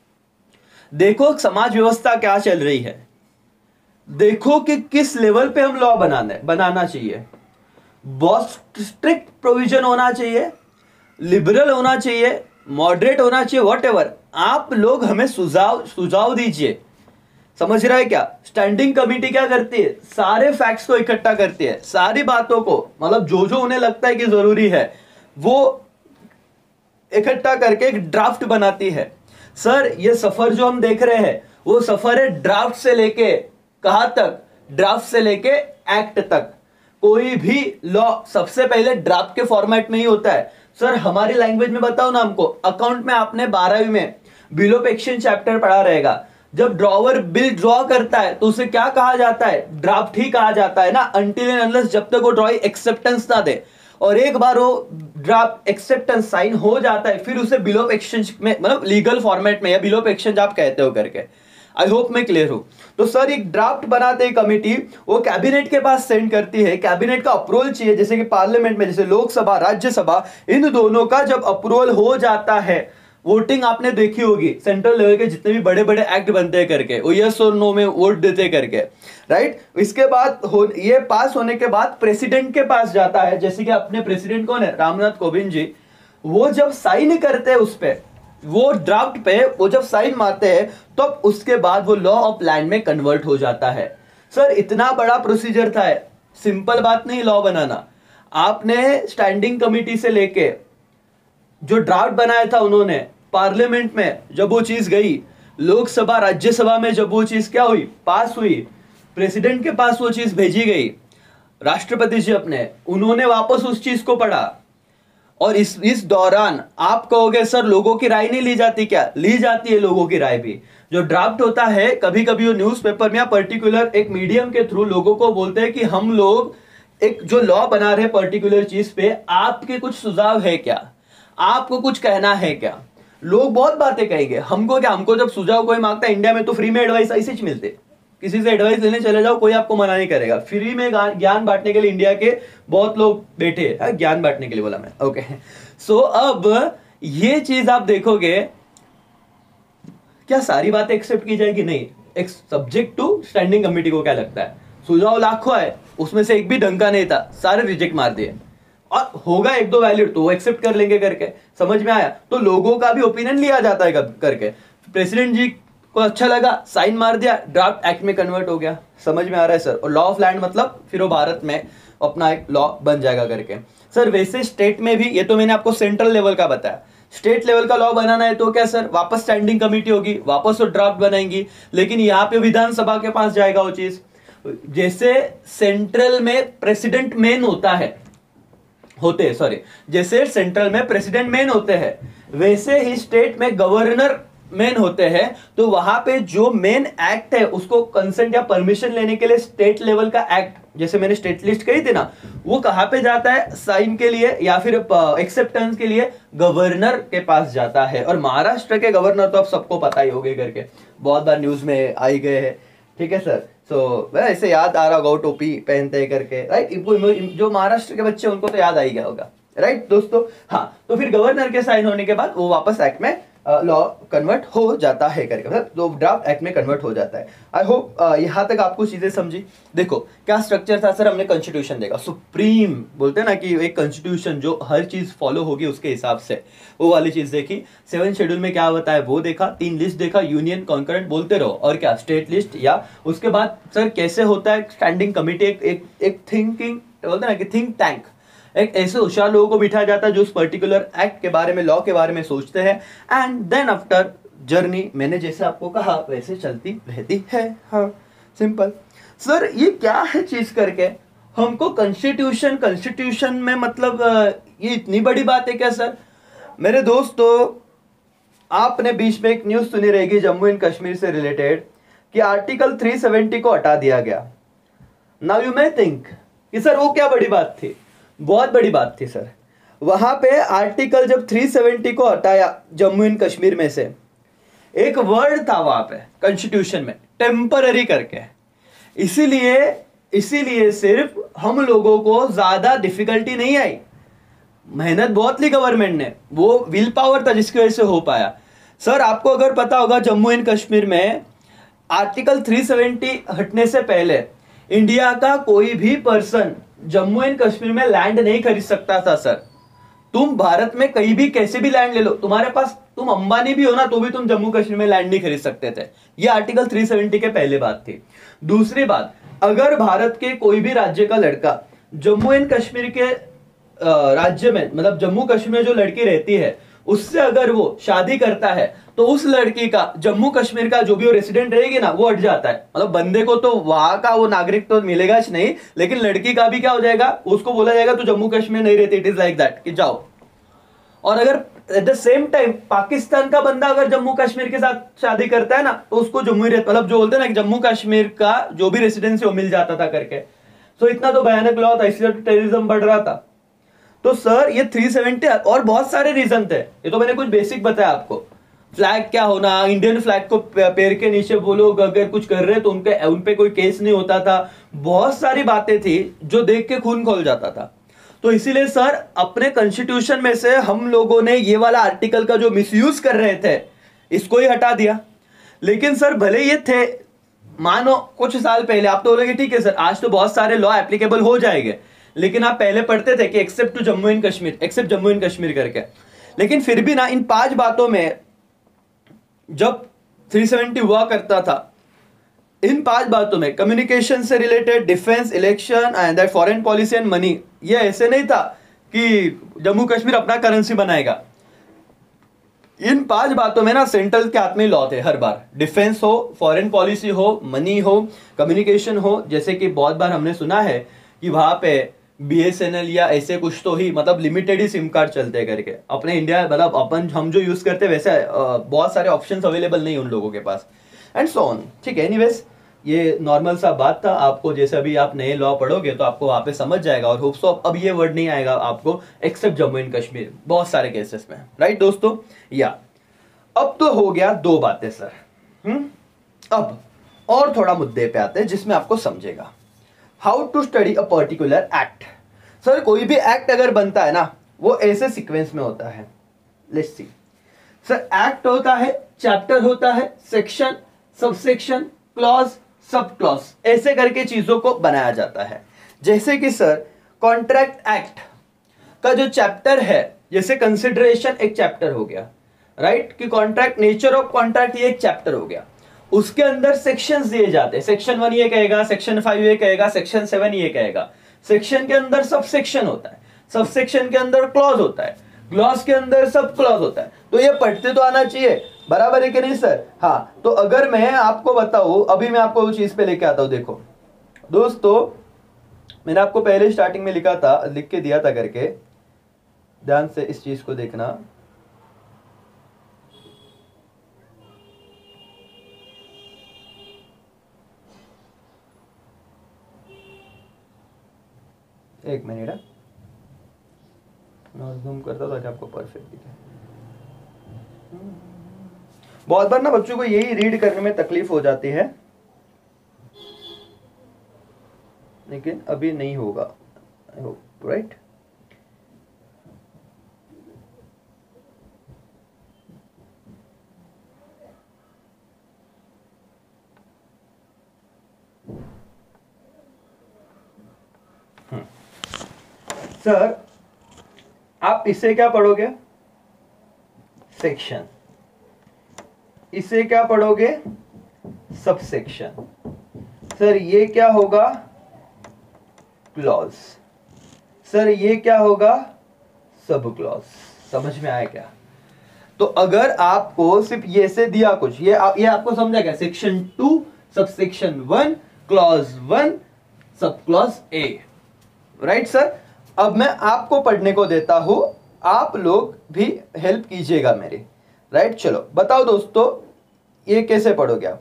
देखो समाज व्यवस्था क्या चल रही है, देखो कि किस लेवल पे हम लॉ बनाना चाहिए, बहुत स्ट्रिक्ट प्रोविजन होना चाहिए, लिबरल होना चाहिए, मॉडरेट होना चाहिए, व्हाटएवर, आप लोग हमें सुझाव दीजिए। समझ रहा है क्या? स्टैंडिंग कमेटी क्या करती है? सारे फैक्ट्स को इकट्ठा करती है, सारी बातों को, मतलब जो जो उन्हें लगता है कि जरूरी है वो इकट्ठा करके एक ड्राफ्ट बनाती है। सर ये सफर जो हम देख रहे हैं वो सफर है ड्राफ्ट से लेके कहां तक? ड्राफ्ट से लेके एक्ट तक। कोई भी लॉ सबसे पहले ड्राफ्ट के फॉर्मेट में ही होता है। सर हमारी लैंग्वेज में बताओ ना हमको, अकाउंट में आपने 12वीं में बिल ऑफ एक्सचेंज चैप्टर पढ़ा रहेगा। जब ड्रॉवर बिल ड्रॉ करता है तो उसे क्या कहा जाता है? ड्राफ्ट ही कहा जाता है ना, अनटिल एंड अनलेस जब तक वो ड्रॉइंग एक्सेप्टेंस ना दे। और एक बार वो ड्राफ्ट एक्सेप्टेंस साइन हो जाता है फिर उसे बिल ऑफ एक्सचेंज में, मतलब लीगल फॉर्मेट में, या बिल ऑफ एक्सचेंज आप कहते हो करके। आई होप मैं क्लियर हूं। तो सर एक ड्राफ्ट बनाते हैं कमिटी, वो कैबिनेट के पास सेंड करती है, कैबिनेट का अप्रूवल चाहिए, जैसे कि पार्लियामेंट में जैसे लोकसभा राज्यसभा, इन दोनों का जब अप्रूवल हो जाता है, वोटिंग आपने देखी होगी, सेंट्रल लेवल के जितने भी बड़े बड़े एक्ट बनते हैं करके, वो यस और नो में वोट देते करके, राइट। इसके बाद ये पास होने के बाद प्रेसिडेंट के पास जाता है, जैसे कि अपने प्रेसिडेंट कौन है? रामनाथ कोविंद जी। वो जब साइन करते हैं उस पे, वो ड्राफ्ट पे वो जब साइन मारते हैं तो उसके बाद वो लॉ ऑफ लैंड में कन्वर्ट हो जाता है। सर इतना बड़ा प्रोसीजर था, सिंपल बात नहीं लॉ बनाना। आपने स्टैंडिंग कमिटी से लेके जो ड्राफ्ट बनाया था उन्होंने, पार्लियामेंट में जब वो चीज गई, लोकसभा राज्यसभा में जब वो चीज क्या हुई? पास हुई, प्रेसिडेंट के पास वो चीज भेजी गई, राष्ट्रपति जी अपने, उन्होंने वापस उस चीज को पढ़ा। और इस दौरान आप कहोगे सर लोगों की राय नहीं ली जाती क्या? ली जाती है लोगों की राय भी। जो ड्राफ्ट होता है कभी कभी वो न्यूज़पेपर में या पर्टिकुलर एक मीडियम के थ्रू लोगों को बोलते हैं कि हम लोग एक जो लॉ बना रहे पर्टिकुलर चीज पे, आपके कुछ सुझाव है क्या, आपको कुछ कहना है क्या? लोग बहुत बातें कहेंगे, हमको क्या, हमको जब सुझाव कोई मांगता है, इंडिया में तो फ्री में एडवाइस ऐसे ही मिलते, किसी से एडवाइस लेने चले जाओ कोई आपको मना नहीं करेगा। फ्री में ज्ञान बांटने के लिए इंडिया के बहुत लोग बैठे हैं, ज्ञान बांटने के लिए बोला मैं, ओके। सो अब ये चीज आप देखोगे, क्या सारी बातें एक्सेप्ट की जाएगी? नहीं, एक सब्जेक्ट टू स्टैंडिंग कमेटी को क्या लगता है, सुझाव लाखों है, उसमें से एक भी ढंग का नहीं था, सारे रिजेक्ट मार दिए। और होगा एक दो वैलिड तो वो एक्सेप्ट कर लेंगे करके, समझ में आया? तो लोगों का भी ओपिनियन लिया जाता है करके। प्रेसिडेंट जी को अच्छा लगा, साइन मार दिया, ड्राफ्ट एक्ट में कन्वर्ट हो गया। समझ में आ रहा है सर? और लॉ ऑफ लैंड मतलब फिर वो भारत में अपना एक लॉ बन जाएगा करके। सर वैसे स्टेट में भी, ये तो मैंने आपको सेंट्रल लेवल का बताया, स्टेट लेवल का लॉ बनाना है तो क्या सर, वापस स्टैंडिंग कमेटी होगी, वापस वो ड्राफ्ट बनाएंगी, लेकिन यहाँ पे विधानसभा के पास जाएगा वो चीज। जैसे सेंट्रल में प्रेसिडेंट मेन जैसे सेंट्रल में प्रेसिडेंट मेन होते हैं, वैसे ही स्टेट में गवर्नर मेन होते हैं। तो वहां पे जो मेन एक्ट है उसको कंसेंट या परमिशन लेने के लिए स्टेट लेवल का एक्ट, जैसे मैंने स्टेट लिस्ट कही थी ना, वो कहां पे जाता है? साइन के लिए या फिर एक्सेप्टेंस के लिए गवर्नर के पास जाता है। और महाराष्ट्र के गवर्नर तो अब सबको पता ही होगे करके, बहुत बार न्यूज में आई गए हैं, ठीक है सर। सो ऐसे याद आ रहा होगा, टोपी पहनते करके, राइट। जो महाराष्ट्र के बच्चे उनको तो याद आ ही गया होगा, राइट दोस्तों। हाँ, तो फिर गवर्नर के साइन होने के बाद वो वापस एक्ट में लॉ कन्वर्ट हो जाता है करके, मतलब तो ड्राफ्ट एक्ट में कन्वर्ट हो जाता है। आई होप यहाँ तक आपको चीजें समझी। देखो क्या स्ट्रक्चर था सर, हमने कॉन्स्टिट्यूशन देखा, सुप्रीम बोलते हैं ना कि एक कॉन्स्टिट्यूशन जो हर चीज फॉलो होगी उसके हिसाब से, वो वाली चीज देखी। 7 शेड्यूल में क्या होता है वो देखा, 3 लिस्ट देखा, यूनियन कॉन्करेंट बोलते रहो, और क्या स्टेट लिस्ट, या उसके बाद सर कैसे होता है स्टैंडिंग कमिटी, एक थिंकिंग बोलते हैं ना कि थिंक टैंक, एक ऐसे होशियार लोगों को बिठाया जाता है जो उस पर्टिकुलर एक्ट के बारे में, लॉ के बारे में सोचते हैं, एंड देन आफ्टर जर्नी मैंने जैसे आपको कहा वैसे चलती रहती है। हाँ सिंपल। सर ये क्या है चीज करके, हमको कॉन्स्टिट्यूशन में मतलब ये इतनी बड़ी बात है क्या सर? मेरे दोस्तों आपने बीच में एक न्यूज सुनी रहेगी जम्मू एंड कश्मीर से रिलेटेड कि आर्टिकल 370 को हटा दिया गया। नाउ यू मे थिंक कि सर वो क्या बड़ी बात थी? बहुत बड़ी बात थी सर। वहां पे आर्टिकल जब 370 को हटाया जम्मू एंड कश्मीर में से, एक वर्ड था वहां पे कॉन्स्टिट्यूशन में, टेम्पररी करके। इसीलिए सिर्फ हम लोगों को ज्यादा डिफिकल्टी नहीं आई, मेहनत बहुत ली गवर्नमेंट ने, वो विल पावर था जिसकी वजह से हो पाया। सर आपको अगर पता होगा जम्मू एंड कश्मीर में आर्टिकल 370 हटने से पहले इंडिया का कोई भी पर्सन जम्मू एंड कश्मीर में लैंड नहीं खरीद सकता था सर। तुम भारत में कहीं भी कैसे भी लैंड ले लो, तुम्हारे पास, तुम अंबानी भी हो ना तो भी तुम जम्मू कश्मीर में लैंड नहीं खरीद सकते थे। ये आर्टिकल 370 के पहले बात थी। दूसरी बात, अगर भारत के कोई भी राज्य का लड़का जम्मू एंड कश्मीर के राज्य में, मतलब जम्मू कश्मीर में जो लड़की रहती है उससे अगर वो शादी करता है तो उस लड़की का जम्मू कश्मीर का जो भी वो रेसिडेंट रहेगी ना वो हट जाता है। मतलब बंदे को तो वहां का वो नागरिक तो मिलेगा ही नहीं, लेकिन लड़की का भी क्या हो जाएगा, उसको बोला जाएगा तू जम्मू कश्मीर नहीं रहती, इट इज लाइक दैट कि जाओ। और अगर at the same time Pakistan का बंदा अगर जम्मू कश्मीर के साथ शादी करता है ना तो उसको जम्मू, मतलब जो बोलते हैं ना कि जम्मू कश्मीर का जो भी रेसिडेंसी वो मिल जाता था करके। तो इतना तो भयानक लॉ था, इसलिए टेररिज्म बढ़ रहा था। तो सर ये 370 और बहुत सारे रीजन थे, ये तो मैंने कुछ बेसिक बताया आपको। फ्लैग क्या होना, इंडियन फ्लैग को पैर के नीचे वो लोग अगर कुछ कर रहे तो उनपे कोई केस नहीं होता था। बहुत सारी बातें थी जो देख के खून खोल जाता था। तो इसीलिए सर अपने कॉन्स्टिट्यूशन में से हम लोगों ने ये वाला आर्टिकल का जो मिसयूज कर रहे थे इसको ही हटा दिया। लेकिन सर भले ये थे, मानो कुछ साल पहले आप तो बोलोगे ठीक है सर आज तो बहुत सारे लॉ एप्लीकेबल हो जाएंगे, लेकिन आप पहले पढ़ते थे कि except to Jammu and Kashmir, except Jammu and Kashmir करके। लेकिन फिर भी ना इन 5 बातों में जब 370 हुआ करता था, इन 5 बातों में कम्युनिकेशन से related, defence, election and foreign policy and money, ये ऐसे नहीं था कि जम्मू कश्मीर अपना करेंसी बनाएगा। इन 5 बातों में ना सेंट्रल के हाथ में लॉ थे हर बार, डिफेंस हो, फॉरेन पॉलिसी हो, मनी हो, कम्युनिकेशन हो। जैसे कि बहुत बार हमने सुना है कि वहां पे BSNL या ऐसे कुछ तो ही, मतलब लिमिटेड ही सिम कार्ड चलते करके। अपने इंडिया मतलब अपन हम जो यूज करते वैसे बहुत सारे ऑप्शंस अवेलेबल नहीं उन लोगों के पास, एंड सो ऑन। ठीक है, एनीवेज ये नॉर्मल सा बात था। आपको जैसे अभी आप नए लॉ पढ़ोगे तो आपको वहां पे समझ जाएगा, और होप सो अब ये वर्ड नहीं आएगा आपको एक्सेप्ट जम्मू एंड कश्मीर बहुत सारे केसेस में, राइट दोस्तों। या अब तो हो गया 2 बातें सर। अब और थोड़ा मुद्दे पे आते हैं जिसमें आपको समझेगा how to study a particular act. Sir कोई भी एक्ट अगर बनता है ना वो ऐसे सीक्वेंस में होता है। लेट्स सी सर, एक्ट होता है, चैप्टर होता है, section, subsection, clause, sub clause, ऐसे करके चीजों को बनाया जाता है। जैसे कि सर कॉन्ट्रैक्ट एक्ट का जो चैप्टर है, जैसे कंसिडरेशन एक चैप्टर हो गया, राइट, कि कॉन्ट्रैक्ट, नेचर ऑफ कॉन्ट्रैक्ट ये एक चैप्टर हो गया। उसके अंदर सेक्शंस दिए जाते हैं, सेक्शन 1 ये कहेगा, सेक्शन 5 ये कहेगा, सेक्शन 7 ये कहेगा। सेक्शन के अंदर सब सेक्शन होता है, सब सेक्शन के अंदर क्लॉज होता है, क्लॉज के अंदर सब क्लॉज होता है। तो ये पढ़ते तो आना चाहिए, बराबर है कि नहीं सर? हाँ, तो अगर मैं आपको बताऊं, अभी मैं आपको वो चीज पे लेके आता हूं। देखो दोस्तों, मैंने आपको पहले स्टार्टिंग में लिखा था, लिख के दिया था करके, ध्यान से इस चीज को देखना। एक मिनट, मैं जूम करता था कि आपको परफेक्ट दिखे। बहुत बार ना बच्चों को यही रीड करने में तकलीफ हो जाती है, लेकिन अभी नहीं होगा, आई होप, राइट। सर आप इसे क्या पढ़ोगे? सेक्शन। इसे क्या पढ़ोगे? सबसेक्शन। सर ये क्या होगा? क्लॉज। सर ये क्या होगा? Sub clause. समझ में आया क्या? तो अगर आपको सिर्फ ये से दिया कुछ, ये आपको समझा क्या? Section 2 subsection 1 clause 1 sub clause A, right sir? अब मैं आपको पढ़ने को देता हूं, आप लोग भी हेल्प कीजिएगा मेरी, राइट? चलो बताओ दोस्तों, ये कैसे पढ़ोगे आप?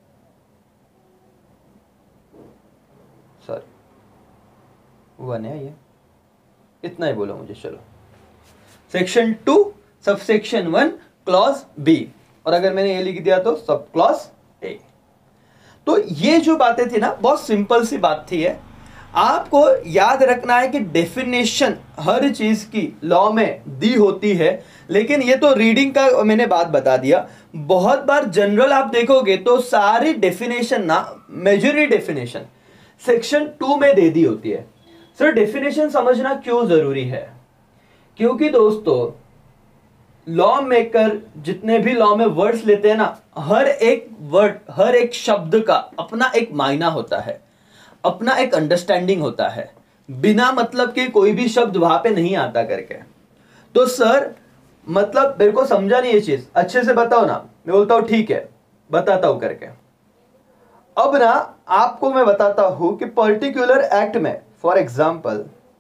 सर 1 है, ये इतना ही बोलो मुझे। चलो सेक्शन 2 सबसेक्शन 1 क्लॉज बी, और अगर मैंने ये लिख दिया तो सब क्लॉज ए। तो ये जो बातें थी ना, बहुत सिंपल सी बात थी। है आपको याद रखना है कि डेफिनेशन हर चीज की लॉ में दी होती है, लेकिन ये तो रीडिंग का मैंने बात बता दिया। बहुत बार जनरल आप देखोगे तो सारी डेफिनेशन ना, मेजॉरिटी डेफिनेशन सेक्शन 2 में दे दी होती है। सर डेफिनेशन समझना क्यों जरूरी है? क्योंकि दोस्तों लॉ मेकर जितने भी लॉ में वर्ड्स लेते हैं ना, हर एक वर्ड, हर एक शब्द का अपना एक मायना होता है, अपना एक अंडरस्टैंडिंग होता है। बिना मतलब के कोई भी शब्द वहां पे नहीं आता करके। तो सर मतलब मेरे को समझा नहीं ये चीज, अच्छे से बताओ ना। मैं बोलता हूं ठीक है, बताता हूं करके। अब ना आपको मैं बताता हूं कि पर्टिकुलर एक्ट में, फॉर एग्जाम्पल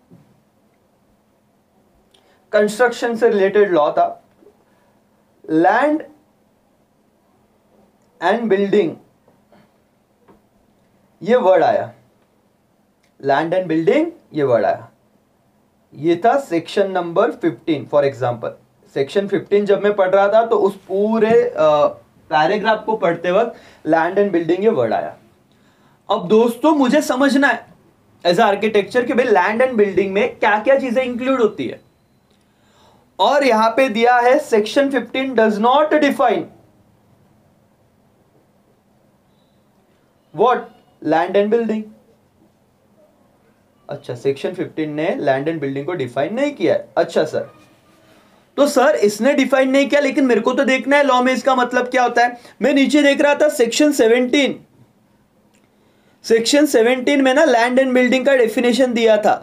कंस्ट्रक्शन से रिलेटेड लॉ था, लैंड एंड बिल्डिंग, ये वर्ड आया, लैंड एंड बिल्डिंग ये वर्ड आया, ये था section number 15। For example section 15 जब मैं पढ़ रहा था तो उस पूरे पैराग्राफ को पढ़ते वक्त लैंड एंड बिल्डिंग ये वर्ड आया। अब दोस्तों मुझे समझना है एज आर्किटेक्चर कि भाई लैंड एंड बिल्डिंग में क्या क्या चीजें इंक्लूड होती है, और यहां पे दिया है section 15 does not define what? Land and building. अच्छा, सेक्शन 15 ने लैंड एंड बिल्डिंग को डिफाइन नहीं किया है। अच्छा सर, तो सर इसने डिफाइन नहीं किया, लेकिन मेरे को तो देखना है लॉ में इसका मतलब क्या होता है। मैं नीचे देख रहा था सेक्शन 17, सेक्शन 17 में ना लैंड एंड बिल्डिंग का डेफिनेशन दिया था।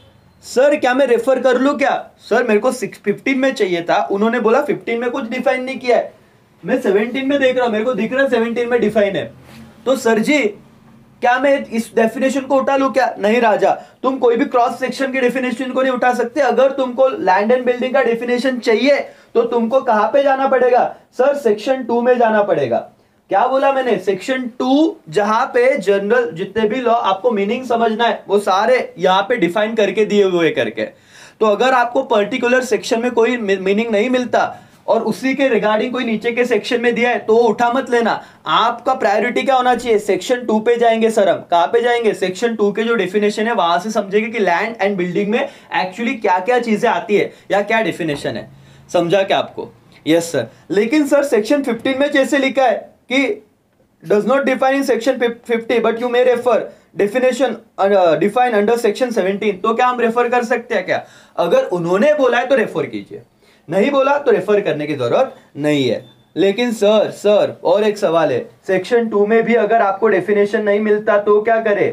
सर क्या मैं रेफर कर लूं क्या? सर मेरे को 15 में चाहिए था, उन्होंने बोला 15 में कुछ डिफाइन नहीं किया है। मैं 17 में देख रहा हूं, मेरे को दिख रहा है 17 में डिफाइन है। तो सर जी क्या मैं इस डेफिनेशन को उठा लूं क्या? नहीं राजा, तुम कोई भी क्रॉस सेक्शन के डेफिनेशन को नहीं उठा सकते। अगर तुमको लैंड एंड बिल्डिंग का डेफिनेशन चाहिए तो तुमको कहां पे जाना पड़ेगा? सर सेक्शन 2 में जाना पड़ेगा। क्या बोला मैंने? सेक्शन 2, जहां पे जनरल जितने भी लॉ आपको मीनिंग समझना है वो सारे यहां पे डिफाइन करके दिए हुए करके। तो अगर आपको पर्टिकुलर सेक्शन में कोई मीनिंग नहीं मिलता और उसी के रिगार्डिंग कोई नीचे के सेक्शन में दिया है तो उठा मत लेना। आपका प्रायोरिटी क्या होना चाहिए? सेक्शन 2 पे जाएंगे सर हम। कहां पे जाएंगे? सेक्शन 2 के जो डेफिनेशन है वहां से समझेंगे कि लैंड एंड बिल्डिंग में एक्चुअली क्या क्या चीजें आती है या क्या डेफिनेशन है। समझा क्या आपको? Yes sir. लेकिन सर सेक्शन 15 में जैसे लिखा है कि does not define in section 50 but you may refer definition define under section 17, तो क्या हम रेफर कर सकते हैं क्या? अगर उन्होंने बोला है तो रेफर कीजिए, नहीं बोला तो रेफर करने की जरूरत नहीं है। लेकिन सर और एक सवाल है, सेक्शन 2 में भी अगर आपको डेफिनेशन नहीं मिलता तो क्या करे?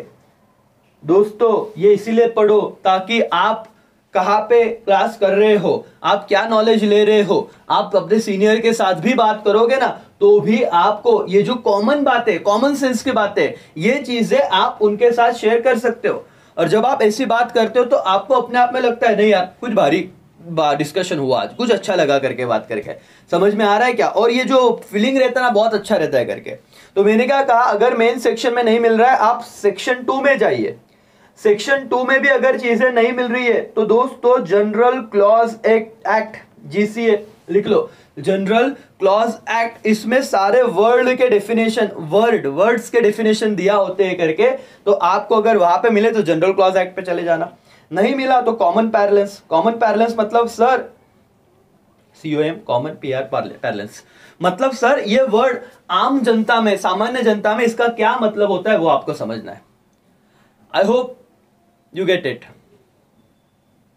दोस्तों ये इसीलिए पढ़ो ताकि आप कहां पे क्लास कर रहे हो, आप क्या नॉलेज ले रहे हो, आप अपने सीनियर के साथ भी बात करोगे ना तो भी आपको ये जो कॉमन बातें, कॉमन सेंस की बातें, ये चीजें आप उनके साथ शेयर कर सकते हो। और जब आप ऐसी बात करते हो तो आपको अपने आप में लगता है नहीं यार कुछ भारी डिस्कशन हुआ आज, कुछ अच्छा लगा करके बात करके, समझ में आ रहा है क्या? और ये जो फीलिंग रहता है ना बहुत अच्छा रहता है करके। तो मैंने क्या कहा, अगर मेन सेक्शन में नहीं मिल रहा है आप सेक्शन 2 में जाइए। सेक्शन 2 में भी अगर चीजें नहीं मिल रही है तो दोस्तों जनरल क्लॉज एक्ट जीसीए लिख लो, जनरल क्लॉज एक्ट, इसमें सारे वर्ड के डेफिनेशन, वर्ड्स के डेफिनेशन दिया होते हैं करके। तो आपको अगर वहां पे मिले तो जनरल क्लॉज एक्ट पे चले जाना, नहीं मिला तो कॉमन पैरेलल्स। कॉमन पैरेलल्स मतलब sir COM common PR parallels मतलब सर ये वर्ड आम जनता में, सामान्य जनता में इसका क्या मतलब होता है वो आपको समझना है। I hope you get it.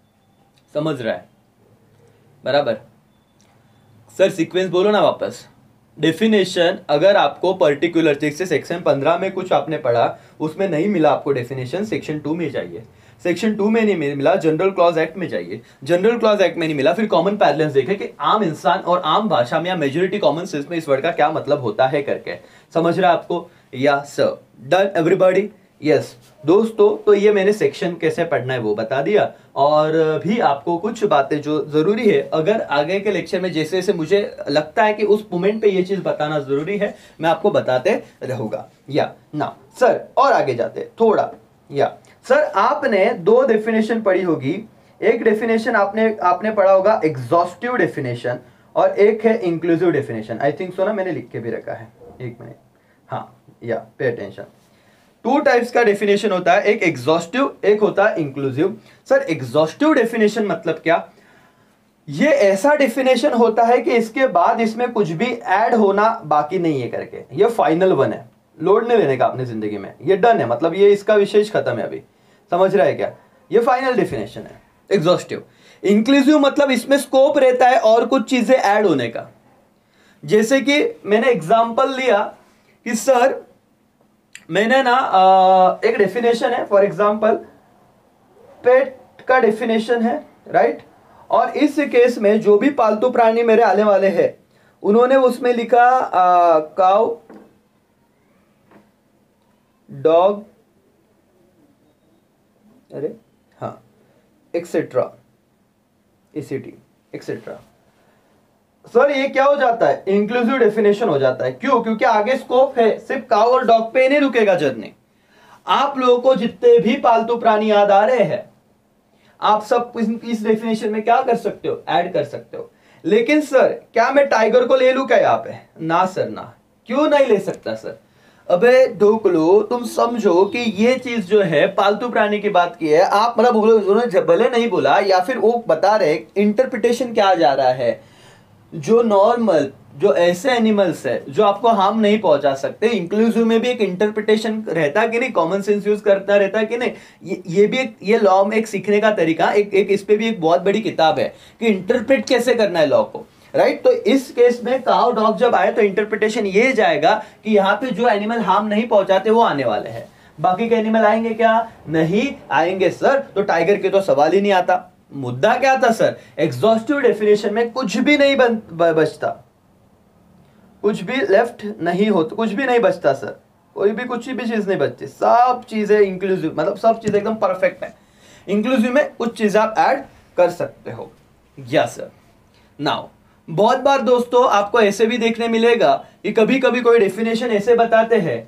समझ रहा है? बराबर। सर सीक्वेंस बोलो ना वापस। डेफिनेशन अगर आपको पर्टिकुलर जैसे सेक्शन 15 में कुछ आपने पढ़ा, उसमें नहीं मिला आपको डेफिनेशन, सेक्शन 2 में चाहिए। सेक्शन 2 में नहीं मिला, जनरल क्लॉज एक्ट में चाहिए। जनरल क्लॉज एक्ट में नहीं मिला, फिर कॉमन पैरेलल्स देखे कि आम इंसान और आम भाषा में या मेजोरिटी कॉमन सेंस में इस वर्ड का क्या मतलब होता है करके। समझ रहा है आपको? या सर डन एवरीबॉडी? यस दोस्तों, तो ये मैंने सेक्शन कैसे पढ़ना है वो बता दिया, और भी आपको कुछ बातें जो जरूरी है, अगर आगे के लेक्चर में जैसे जैसे मुझे लगता है कि उस मोमेंट पे ये चीज बताना जरूरी है, मैं आपको बताते रहूंगा। या ना सर, और आगे जाते थोड़ा। या सर, आपने 2 डेफिनेशन पढ़ी होगी। एक डेफिनेशन आपने पढ़ा होगा एग्जॉस्टिव डेफिनेशन, और एक है inclusive definition. I think so ना, मैंने लिख के भी रखा है, एक मिनट। हाँ, या पे अटेंशन। 2 टाइप्स का डेफिनेशन होता है, एक एग्जॉस्टिव, एक होता है इंक्लूसिव। सर एग्जॉस्टिव डेफिनेशन मतलब क्या? ये ऐसा डेफिनेशन होता है कि इसके बाद इसमें कुछ भी ऐड होना बाकी नहीं है करके, ये फाइनल वन है, लोड नहीं लेने का अपने जिंदगी में, ये डन है, मतलब ये इसका विशेष खत्म है अभी। समझ रहा है क्या? ये फाइनल डेफिनेशन है एग्जॉस्टिव। इंक्लूसिव मतलब इसमें स्कोप रहता है और कुछ चीजें ऐड होने का। जैसे कि मैंने एग्जांपल लिया कि सर मैंने ना एक डेफिनेशन है, फॉर एग्जांपल पेट का डेफिनेशन है, राइट? और इस केस में जो भी पालतू प्राणी मेरे आने वाले हैं, उन्होंने उसमें लिखा काउ, डॉग, अरे हाँ, एक्सेट्रा, ECT एक्सेट्रा। सर ये क्या हो जाता है? इंक्लूसिव डेफिनेशन हो जाता है। क्यों? क्योंकि आगे स्कोप है, सिर्फ काउ और डॉग पे नहीं रुकेगा जर्नी। आप लोगों को जितने भी पालतू प्राणी याद आ रहे हैं, आप सब इस डेफिनेशन में क्या कर सकते हो? ऐड कर सकते हो। लेकिन सर क्या मैं टाइगर को ले लूं क्या यहाँ पे? ना सर ना। क्यों नहीं ले सकता सर? अबे ढोकलो, तुम समझो कि ये चीज जो है पालतू प्राणी की बात की है, आप मतलब भले नहीं बोला, या फिर वो बता रहे इंटरप्रिटेशन क्या जा रहा है, जो नॉर्मल, जो ऐसे एनिमल्स है जो आपको हार्म नहीं पहुंचा सकते, इंक्लूसिव में भी एक इंटरप्रिटेशन रहता है कि नहीं, कॉमन सेंस यूज करता रहता है कि नहीं। ये भी एक, ये लॉ में एक सीखने का तरीका, एक इस पे भी एक बहुत बड़ी किताब है कि इंटरप्रेट कैसे करना है लॉ को, राइट? तो इस केस में काउ डॉग जब आए तो इंटरप्रिटेशन ये जाएगा कि यहाँ पे जो एनिमल हार्म नहीं पहुंचाते वो आने वाले हैं, बाकी के एनिमल आएंगे क्या? नहीं आएंगे सर। तो टाइगर के तो सवाल ही नहीं आता। मुद्दा क्या था सर? एग्जॉस्टिव डेफिनेशन में कुछ भी नहीं बचता, कुछ भी लेफ्ट नहीं होता, कुछ भी नहीं बचता सर, कोई भी कुछ भी चीज नहीं बचती, सब चीजें इंक्लूसिव, मतलब सब चीजें एकदम परफेक्ट है। इंक्लूसिव में कुछ चीजें आप ऐड कर सकते हो। Yes sir. नाउ बहुत बार दोस्तों आपको ऐसे भी देखने मिलेगा कि कभी कभी कोई डेफिनेशन ऐसे बताते हैं,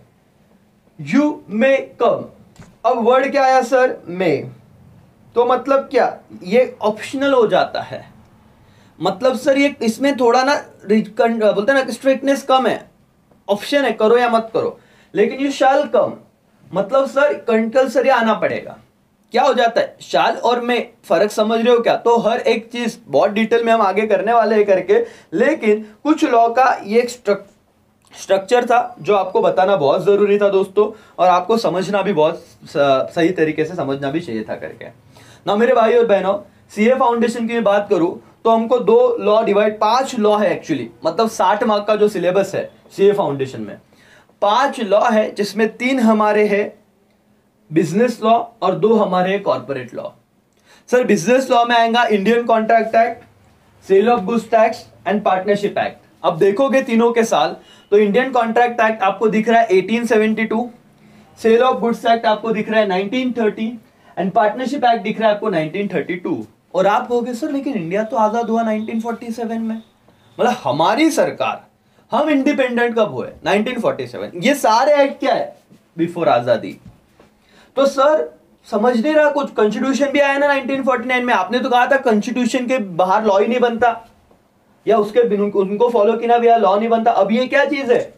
यू मे कम। अब वर्ड क्या आया सर? मे। तो मतलब क्या? ये ऑप्शनल हो जाता है। मतलब सर ये इसमें थोड़ा ना बोलते हैं ना स्ट्रिक्टनेस कम है, ऑप्शन है, करो या मत करो। लेकिन यू शैल कम मतलब सर कंपल्सरी आना पड़ेगा। क्या हो जाता है? शाल और में फर्क समझ रहे हो क्या? तो हर एक चीज बहुत डिटेल में हम आगे करने वाले हैं करके, लेकिन कुछ लॉ का ये स्ट्रक्चर था जो आपको बताना बहुत जरूरी था दोस्तों, और आपको समझना भी बहुत सही तरीके से समझना भी चाहिए था करके ना। मेरे भाई और बहनों, सीए फाउंडेशन की बात करूं तो हमको 2 लॉ डिवाइड, 5 लॉ है एक्चुअली, मतलब 60 मार्क का जो सिलेबस है सीए फाउंडेशन में 5 लॉ है, जिसमें 3 हमारे हैं बिजनेस लॉ और 2 हमारे corporate law. Sir business law में आएगा Indian contract act, sale of goods tax and partnership act. अब देखोगे तीनों के साल तो इंडियन कॉन्ट्रैक्ट एक्ट आपको दिख रहा है 1872, सेल ऑफ गुड्स एक्ट आपको दिख रहा है 1930 एंड पार्टनरशिप एक्ट दिख रहा है आपको 1932। और आप कहोगे सर लेकिन इंडिया तो आजाद हुआ 1947 में, मतलब हमारी सरकार, हम इंडिपेंडेंट कब हुए? 1947। ये सारे एक्ट क्या है? बिफोर आजादी। तो सर समझ नहीं रहा कुछ, कॉन्स्टिट्यूशन भी आया ना 1949 में, आपने तो कहा था कॉन्स्टिट्यूशन के बाहर लॉ ही नहीं बनता, या उसके उनको फॉलो किया बिना लॉ नहीं बनता। अब ये क्या चीज है?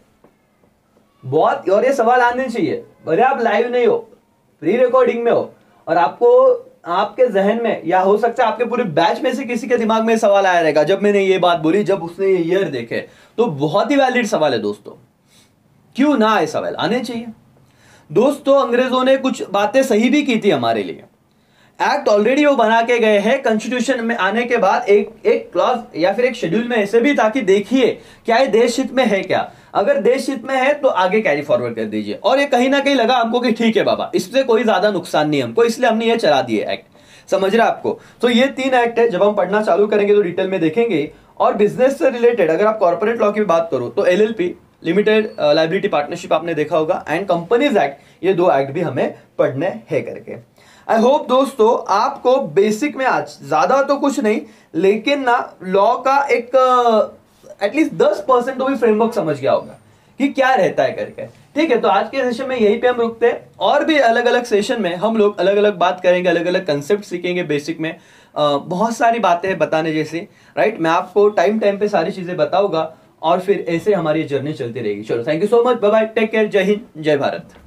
बहुत, और ये सवाल आने चाहिए, भले आप लाइव नहीं हो, प्री रिकॉर्डिंग में हो, और आपको आपके जहन में, या हो सकता है आपके पूरे बैच में से किसी के दिमाग में सवाल आया रहेगा जब मैंने ये बात बोली, जब उसने ये ईयर देखे, तो बहुत ही वैलिड सवाल है दोस्तों। क्यों ना आए? सवाल आने चाहिए दोस्तों। अंग्रेजों ने कुछ बातें सही भी की थी हमारे लिए, एक्ट ऑलरेडी वो बना के गए हैं। कॉन्स्टिट्यूशन में आने के बाद एक क्लॉज या फिर एक शेड्यूल में ऐसे भी था कि देखिए क्या ये देश हित में है, क्या अगर देश हित में है तो आगे कैरी फॉरवर्ड कर दीजिए। और ये कहीं ना कहीं लगा हमको कि ठीक है बाबा, इससे कोई ज्यादा नुकसान नहीं हमको, इसलिए हमने ये चला दिए एक्ट। समझ रहे आपको? तो ये 3 एक्ट है, जब हम पढ़ना चालू करेंगे तो डिटेल में देखेंगे। और बिजनेस से रिलेटेड अगर आप कॉर्पोरेट लॉ की बात करो तो एलएलपी, लिमिटेड लायबिलिटी पार्टनरशिप आपने देखा होगा, एंड कंपनीज एक्ट, ये 2 एक्ट भी हमें पढ़ने हैं करके। आई होप दोस्तों आपको बेसिक में आज ज्यादा तो कुछ नहीं, लेकिन ना लॉ का एक एटलीस्ट 10% तो भी फ्रेमवर्क समझ गया होगा कि क्या रहता है करके। ठीक है, तो आज के सेशन में यहीं पे हम रुकते हैं, और भी अलग अलग सेशन में हम लोग अलग अलग बात करेंगे, अलग अलग कंसेप्ट सीखेंगे। बेसिक में बहुत सारी बातें हैं बताने जैसी, राइट। मैं आपको टाइम पे सारी चीजें बताऊंगा, और फिर ऐसे हमारी जर्नी चलती रहेगी। चलो, thank you so much, bye bye, take care, जय हिंद, जय भारत।